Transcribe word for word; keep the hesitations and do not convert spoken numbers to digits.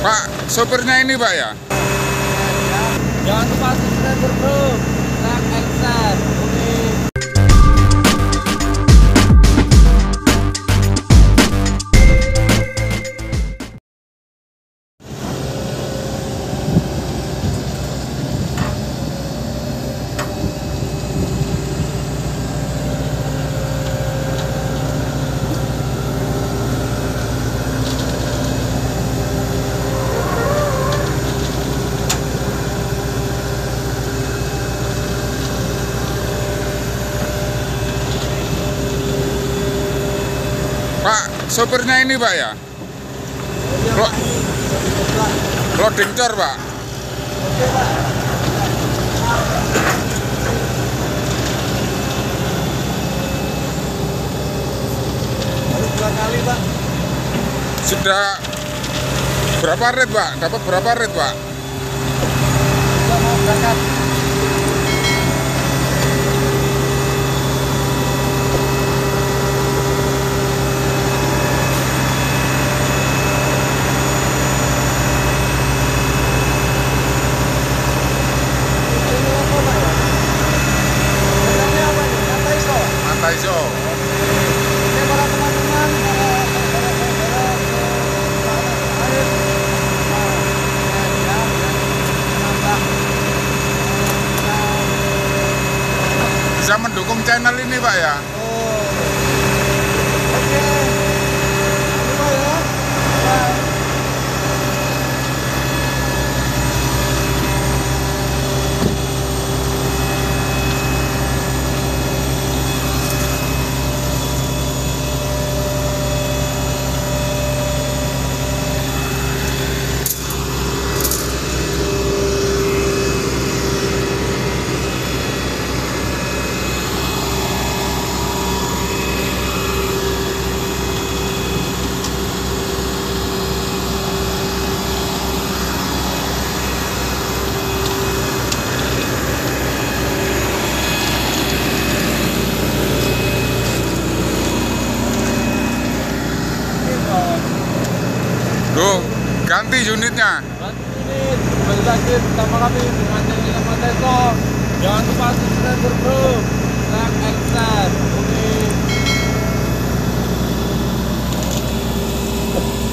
Pak, sopirnya ini Pak ya? Jangan lupa subscribe bro, like and share. Oke. Pak, sopirnya ini Pak ya? Lo loading cor Pak. Oke Pak. Baru dua kali Pak. Sudah berapa rit Pak? Dapat berapa rit Pak? Sudah mau berangkat. Iso. Oke para teman-teman, Bisa mendukung channel ini Pak ya? oh. Oke. Terima ya. Bye. Loh, ganti unitnya. Ganti unit, kembali lagi bersama kami dengan channel Mateso. Jangan lupa subscribe bro, like and share. Oke.